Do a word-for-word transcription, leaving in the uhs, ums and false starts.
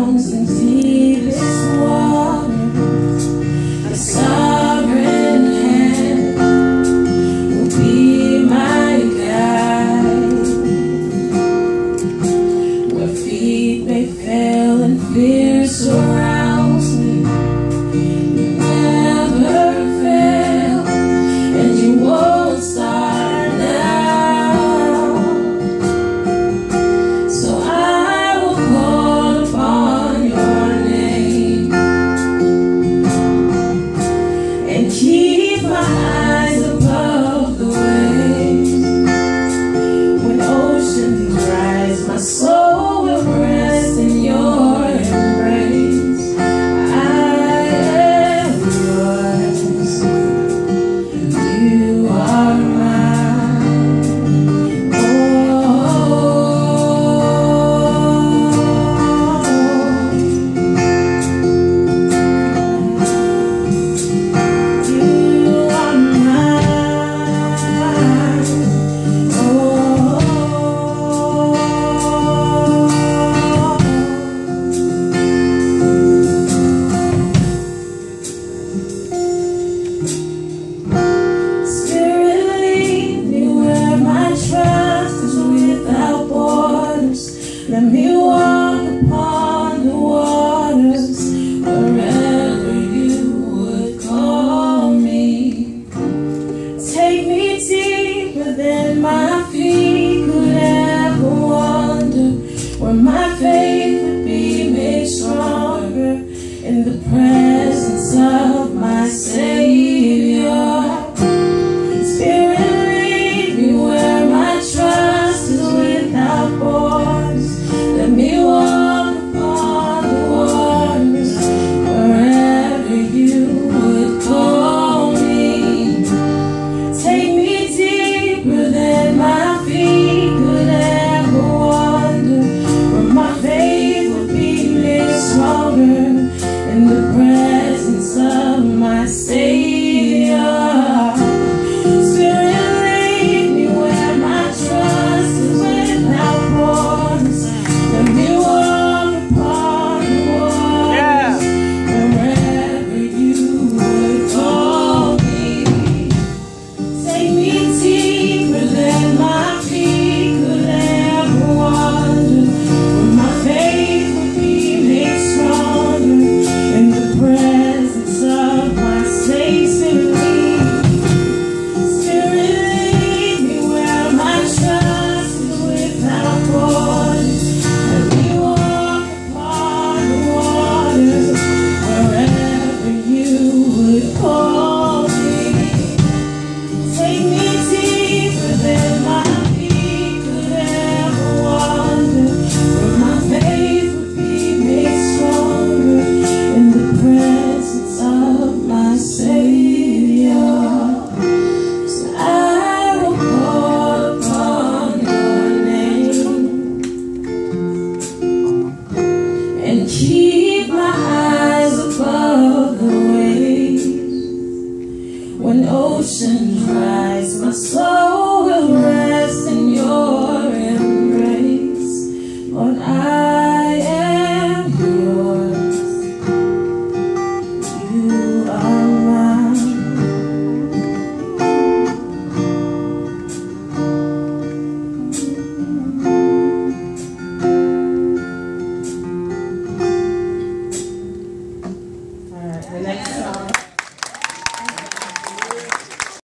grounds and deepest water, the sovereign hand will be my guide. Where feet may fail and fear surrounds me, you never fail, and you won't start now. So I will call upon your name and keep my eyes above the waves. When oceans rise, my soul will rest in your embrace. I am yours, you are mine. Oh, you are mine. Oh, Spirit, lead me where my trust is without borders. Let me walk upon the waters wherever you would call me. Take me deeper than my feet could ever wander, where my faith would be made stronger in the presence of my Savior. Spirit, lead me where my trust is without borders. Let me walk upon the waters wherever you would call me. Take me deeper than my feet could ever wander, where my faith would be made stronger in the presence of my Savior. Spirit, lead me where my trust is without borders. Let me walk upon the waters wherever you would call me. Take me deeper than my feet could ever wander, where my faith would be made stronger in the presence of my Savior. Spirit, lead me where my trust is without borders. Let me walk upon the waters wherever you would call me. Take me deeper than my feet could ever wander, where my faith would be made stronger in the presence of my Savior. So I will call upon your name and keep my eyes above the waves. When oceans rise, my soul will rest in